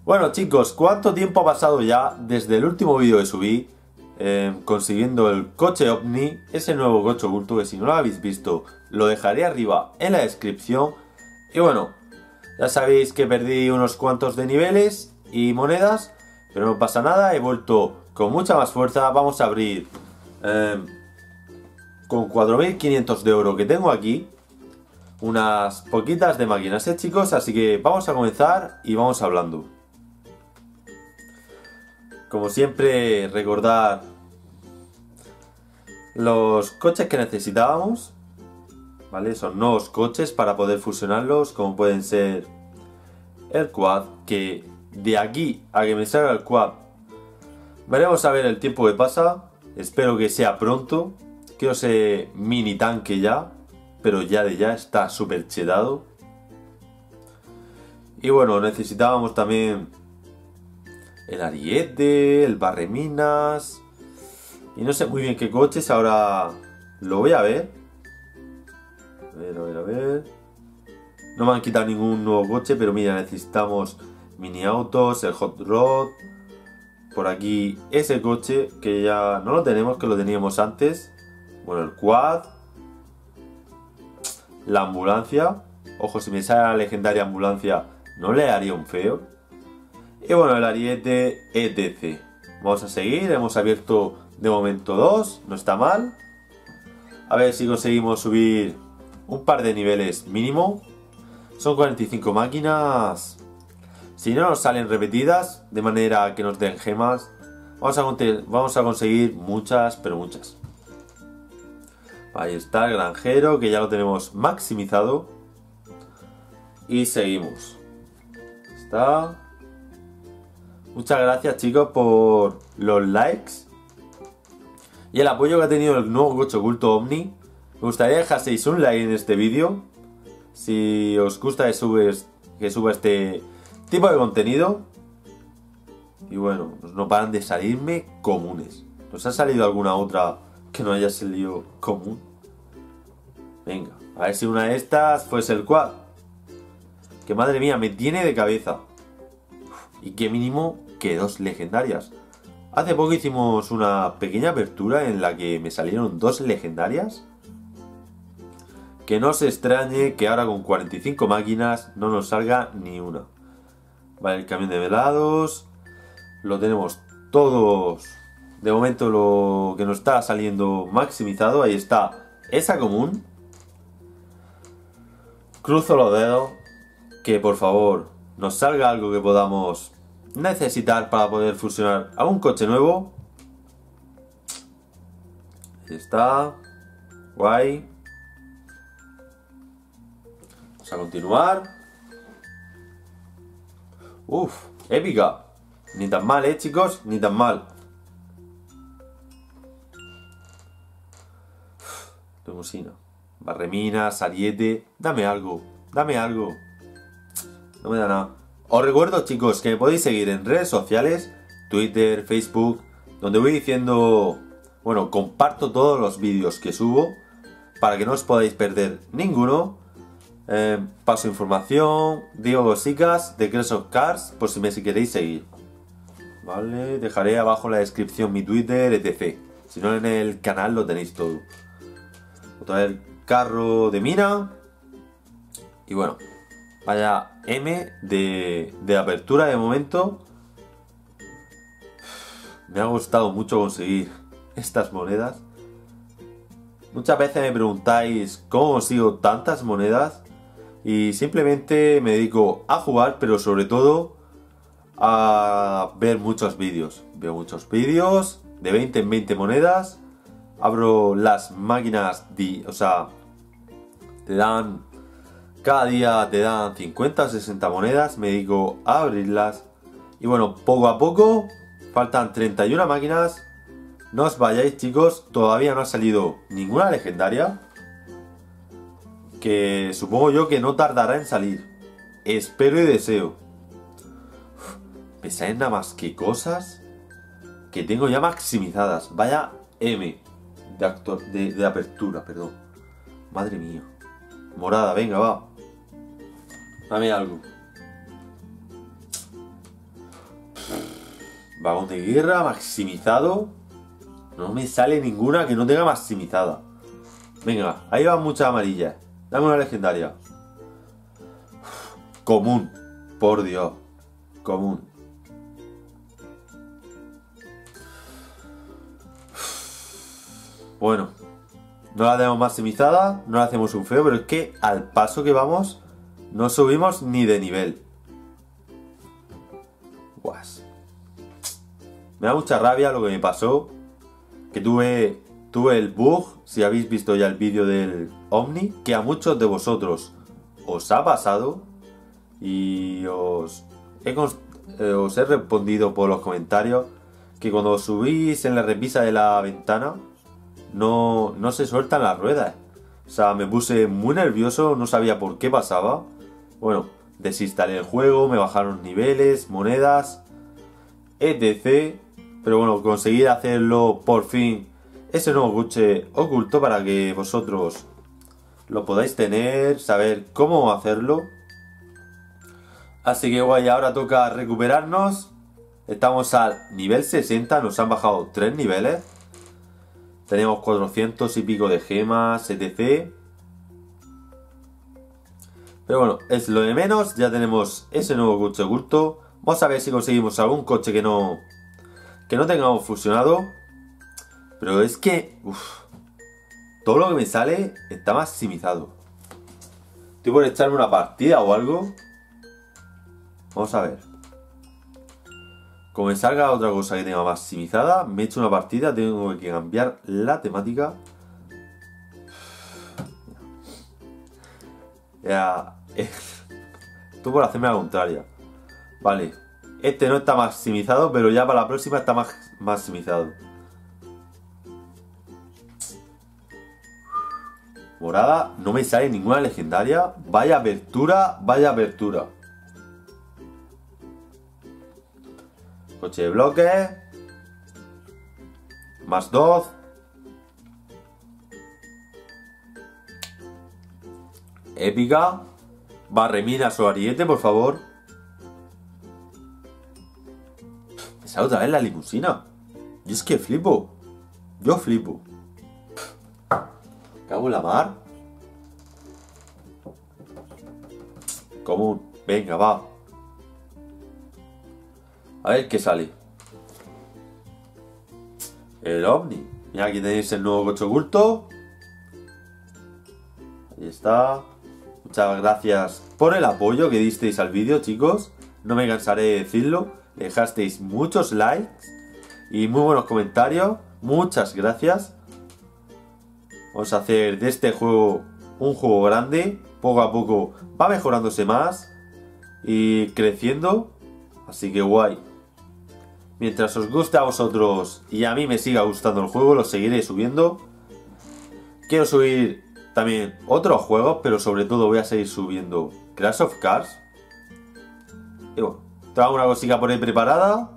Bueno chicos, ¿cuánto tiempo ha pasado ya desde el último vídeo que subí consiguiendo el coche Omni, ese nuevo coche oculto que si no lo habéis visto lo dejaré arriba en la descripción? Y bueno, ya sabéis que perdí unos cuantos de niveles y monedas, pero no pasa nada, he vuelto con mucha más fuerza. Vamos a abrir con 4.500 de oro que tengo aquí unas poquitas de máquinas, chicos, así que vamos a comenzar y vamos hablando. Como siempre, recordar los coches que necesitábamos, ¿vale? Son nuevos coches para poder fusionarlos, como pueden ser el quad, que de aquí a que me salga el quad veremos a ver el tiempo que pasa. Espero que sea pronto. Quiero ese mini tanque ya, pero ya de ya está súper chetado. Y bueno, necesitábamos también el ariete, el barreminas y no sé muy bien qué coches, ahora lo voy a ver. A ver. No me han quitado ningún nuevo coche, pero mira, necesitamos mini autos, el hot rod. Por aquí ese coche que ya no lo tenemos, que lo teníamos antes. Bueno, el quad. La ambulancia. Ojo, si me sale la legendaria ambulancia no le haría un feo. Y bueno, el ariete, etc. Vamos a seguir, hemos abierto de momento 2, no está mal. A ver si conseguimos subir un par de niveles mínimo. Son 45 máquinas. Si no nos salen repetidas, de manera que nos den gemas, vamos a conseguir muchas, pero muchas. Ahí está el granjero, que ya lo tenemos maximizado. Y seguimos. Está. Muchas gracias chicos por los likes y el apoyo que ha tenido el nuevo coche oculto Omni. Me gustaría que dejaseis un like en este vídeo si os gusta que suba este tipo de contenido. Y bueno, no paran de salirme comunes. ¿Nos ha salido alguna otra que no haya salido común? Venga, a ver si una de estas fuese el quad. Que madre mía, me tiene de cabeza. Y que mínimo que 2 legendarias. Hace poco hicimos una pequeña apertura en la que me salieron 2 legendarias. Que no se extrañe que ahora con 45 máquinas no nos salga ni una. Vale, el camión de velados. Lo tenemos todos. De momento lo que nos está saliendo maximizado. Ahí está esa común. Cruzo los dedos. Que por favor nos salga algo que podamos necesitar para poder fusionar a un coche nuevo. Ahí está. Guay. Vamos a continuar. Uf, épica. Ni tan mal, chicos, ni tan mal. Limusina. Barreminas, ariete. Dame algo, dame algo. No me da nada. Os recuerdo chicos que me podéis seguir en redes sociales, Twitter, Facebook, donde voy diciendo, bueno, comparto todos los vídeos que subo para que no os podáis perder ninguno. Paso información, digo cositas de Crash of Cars por si queréis seguir. Vale, dejaré abajo en la descripción mi Twitter, etc. Si no, en el canal lo tenéis todo. Otra vez el carro de mina. Y bueno, vaya M de apertura de momento. Me ha gustado mucho conseguir estas monedas. Muchas veces me preguntáis cómo consigo tantas monedas. Y simplemente me dedico a jugar, pero sobre todo a ver muchos vídeos. Veo muchos vídeos de 20 en 20 monedas. Abro las máquinas, o sea, te dan... Cada día te dan 50 o 60 monedas, me dedico a abrirlas. Y bueno, poco a poco, faltan 31 máquinas. No os vayáis chicos, todavía no ha salido ninguna legendaria. Que supongo yo que no tardará en salir. Espero y deseo. Me salen nada más que cosas que tengo ya maximizadas. Vaya M de apertura, perdón. Madre mía. Morada, venga, va. Dame algo. Vagón de guerra, maximizado. No me sale ninguna que no tenga maximizada. Venga, ahí van muchas amarillas. Dame una legendaria. Común. Por Dios. Común. Bueno. No la tenemos maximizada. No la hacemos un feo. Pero es que al paso que vamos, no subimos ni de nivel. Guas. Me da mucha rabia lo que me pasó. Que tuve el bug, si habéis visto ya el vídeo del Omni, que a muchos de vosotros os ha pasado. Y os he respondido por los comentarios que cuando subís en la repisa de la ventana no se sueltan las ruedas. O sea, me puse muy nervioso, no sabía por qué pasaba. Bueno, desinstalé el juego, me bajaron niveles, monedas, etc. Pero bueno, conseguí hacerlo por fin, ese nuevo coche oculto, para que vosotros lo podáis tener, saber cómo hacerlo. Así que guay, ahora toca recuperarnos. Estamos al nivel 60, nos han bajado 3 niveles. Tenemos 400 y pico de gemas, etc. Pero bueno, es lo de menos, ya tenemos ese nuevo coche oculto. Vamos a ver si conseguimos algún coche que no tengamos fusionado. Pero es que todo lo que me sale está maximizado. Estoy por echarme una partida o algo. Vamos a ver. Como me salga otra cosa que tenga maximizada, me echo una partida. Tengo que cambiar la temática. Ya. Esto por hacerme la contraria. Vale. Este no está maximizado, pero ya para la próxima está maximizado. Morada, no me sale ninguna legendaria. Vaya apertura, vaya apertura. Coche de bloque. Más 2. Épica. Barreminas o ariete, por favor. Me sale otra vez la limusina. Yo es que flipo. Yo flipo. Cago en la mar. Común. Venga, va. A ver qué sale. El Omni. Mira, aquí tenéis el nuevo coche oculto. Ahí está. Muchas gracias por el apoyo que disteis al vídeo, chicos. No me cansaré de decirlo. Dejasteis muchos likes y muy buenos comentarios. Muchas gracias. Vamos a hacer de este juego un juego grande. Poco a poco va mejorándose más y creciendo. Así que guay. Mientras os guste a vosotros y a mí me siga gustando el juego, lo seguiré subiendo. Quiero subir también otros juegos, pero sobre todo voy a seguir subiendo Crash of Cars. Y bueno, tengo una cosita por ahí preparada.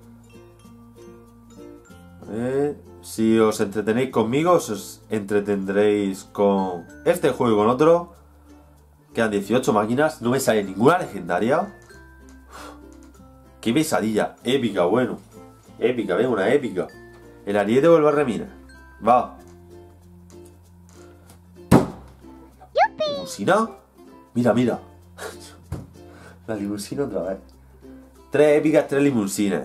Si os entretenéis conmigo, os entretendréis con este juego y con otro. Quedan 18 máquinas, no me sale ninguna legendaria. Qué pesadilla, épica, bueno. Épica, venga, una épica. El ariete vuelve a reminar. Va. ¿Limusina? Mira, mira. La limusina otra vez. 3 épicas, 3 limusinas.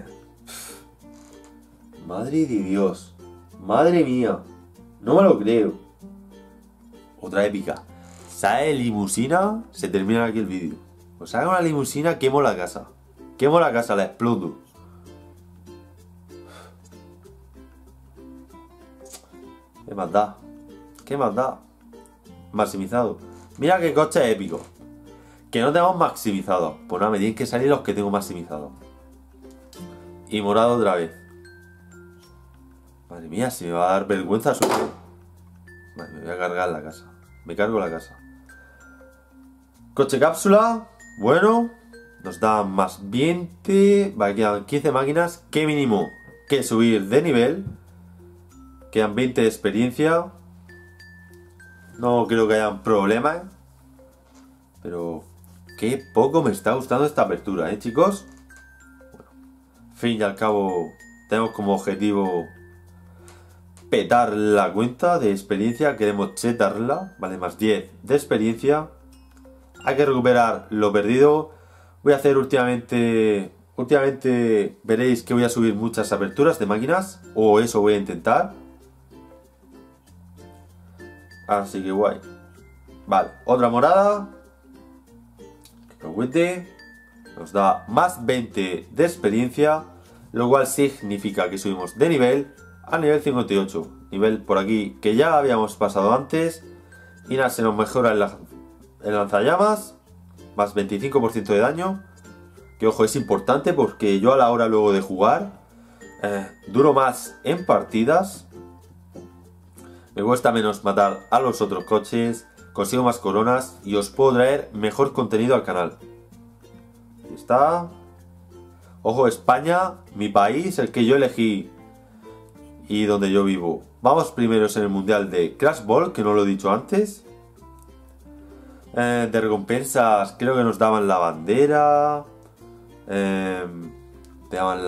Madre de Dios. Madre mía. No me lo creo. Otra épica. Sale limusina, se termina aquí el vídeo. Pues haga una limusina, quemo la casa. Quemo la casa, la exploto. ¿Qué más da? ¿Qué más da? Maximizado. Mira qué coche épico. Que no tenemos maximizado. Pues nada, me tienen que salir los que tengo maximizado. Y morado otra vez. Madre mía, si me va a dar vergüenza subir. Vale, me voy a cargar la casa. Me cargo la casa. Coche cápsula. Bueno. Nos da más 20. Vale, quedan 15 máquinas. ¿Qué mínimo que subir de nivel? Quedan 20 de experiencia. No creo que hayan problemas. Pero qué poco me está gustando esta apertura, chicos. Bueno, fin y al cabo tenemos como objetivo petar la cuenta de experiencia. Queremos chetarla, vale, más 10 de experiencia. Hay que recuperar lo perdido. Voy a hacer últimamente veréis que voy a subir muchas aperturas de máquinas, o eso voy a intentar. Así que guay. Vale, otra morada. Nos da más 20 de experiencia, lo cual significa que subimos de nivel a nivel 58. Nivel por aquí que ya habíamos pasado antes. Y nada, se nos mejora el lanzallamas. Más 25% de daño. Que ojo, es importante porque yo a la hora luego de jugar duro más en partidas. Me cuesta menos matar a los otros coches. Consigo más coronas y os puedo traer mejor contenido al canal. Ahí está. Ojo, España, mi país, el que yo elegí y donde yo vivo. Vamos primeros en el mundial de Crash Ball, que no lo he dicho antes. De recompensas creo que nos daban la bandera. Te daban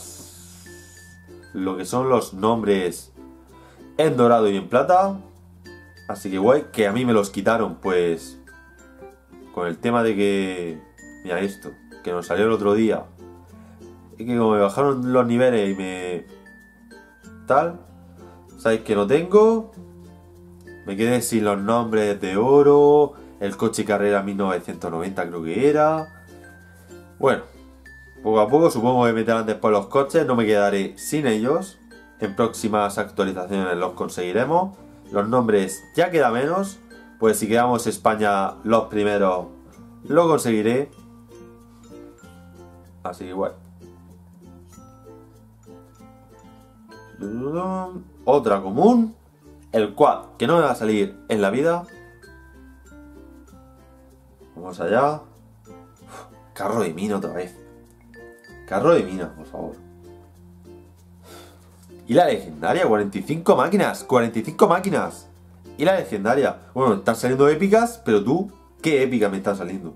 lo que son los nombres en dorado y en plata. Así que guay, que a mí me los quitaron pues con el tema de que, mira esto, que nos salió el otro día, y que como me bajaron los niveles y me tal, sabéis que no tengo, me quedé sin los nombres de oro, el coche carrera 1990 creo que era. Bueno, poco a poco supongo que meterán después los coches, no me quedaré sin ellos. En próximas actualizaciones los conseguiremos. Los nombres ya queda menos, pues si quedamos España los primeros lo conseguiré. Así que bueno. Otra común, el quad, que no me va a salir en la vida. Vamos allá. Carro de mina otra vez. Carro de mina, por favor. Y la legendaria, 45 máquinas, 45 máquinas. Y la legendaria, bueno, están saliendo épicas, pero tú, ¿qué épica me está saliendo?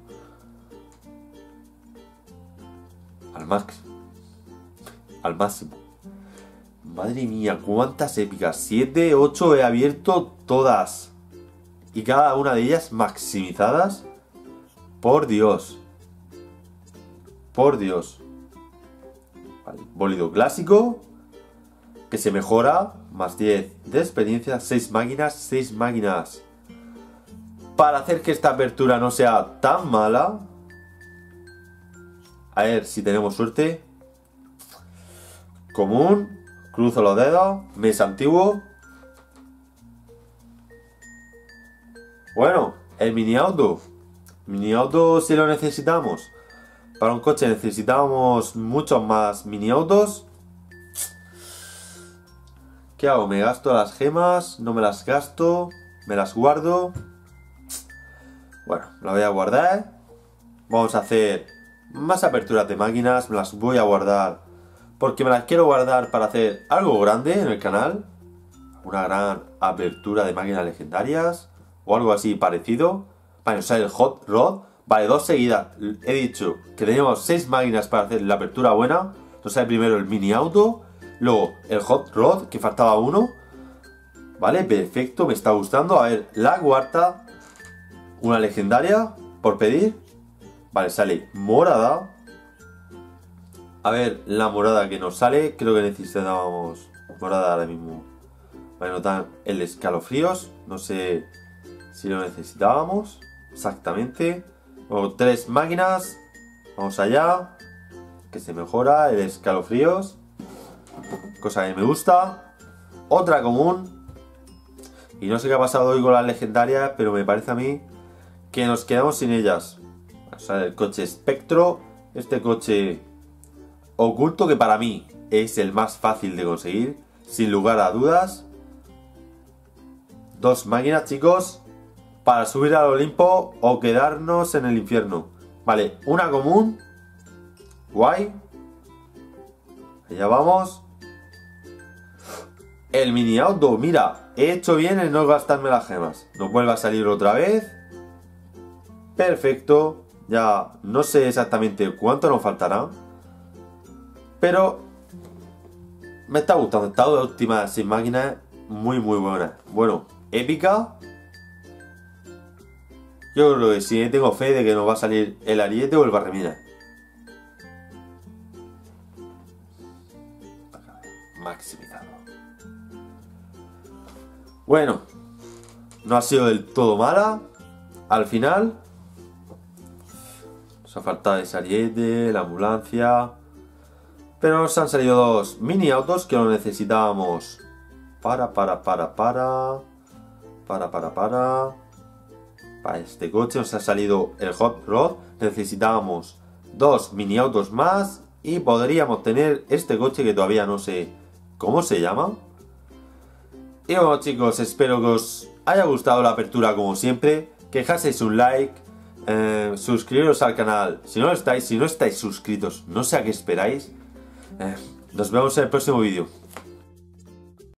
Al máximo. Al máximo. Madre mía, cuántas épicas. 7, 8 he abierto todas. Y cada una de ellas maximizadas. Por Dios. Por Dios. Vale, bólido clásico. Que se mejora, más 10 de experiencia, 6 máquinas, 6 máquinas. Para hacer que esta apertura no sea tan mala. A ver si tenemos suerte. Común, cruzo los dedos, mes antiguo. Bueno, el mini auto. Mini auto si lo necesitamos. Para un coche necesitamos muchos más mini autos. ¿Qué hago? ¿Me gasto las gemas? ¿No me las gasto? ¿Me las guardo? Bueno, la voy a guardar. Vamos a hacer más aperturas de máquinas. Me las voy a guardar porque me las quiero guardar para hacer algo grande en el canal. Una gran apertura de máquinas legendarias o algo así parecido. Vale, o sea, el Hot Rod. Vale, 2 seguidas. He dicho que teníamos 6 máquinas para hacer la apertura buena. Entonces primero el mini auto. Luego el Hot Rod, que faltaba uno. Vale, perfecto, me está gustando. A ver, la cuarta. Una legendaria, por pedir. Vale, sale morada. A ver, la morada que nos sale. Creo que necesitábamos morada ahora mismo. Vale, notar el escalofríos. No sé si lo necesitábamos exactamente. Luego 3 máquinas. Vamos allá. Que se mejora el escalofríos. Cosa que me gusta. Otra común. Y no sé qué ha pasado hoy con las legendarias, pero me parece a mí que nos quedamos sin ellas. O sea, el coche Spectro. Este coche oculto que para mí es el más fácil de conseguir. Sin lugar a dudas. 2 máquinas, chicos. Para subir al Olimpo o quedarnos en el infierno. Vale, una común. Guay. Allá vamos. El mini auto, mira, he hecho bien en no gastarme las gemas. Nos vuelve a salir otra vez. Perfecto. Ya no sé exactamente cuánto nos faltará. Pero me está gustando, está de óptima sin máquinas, muy buena. Bueno, épica. Yo creo que sí, tengo fe de que nos va a salir el ariete o el barremina. Maximizado. Bueno, no ha sido del todo mala. Al final nos ha faltado ese ariete, la ambulancia. Pero nos han salido dos mini autos que lo necesitábamos. Para este coche nos ha salido el Hot Rod. Necesitábamos dos mini autos más y podríamos tener este coche que todavía no sé cómo se llama. Y bueno, chicos, espero que os haya gustado la apertura como siempre. Que dejaseis un like, suscribiros al canal si no estáis suscritos, no sé a qué esperáis. Nos vemos en el próximo vídeo.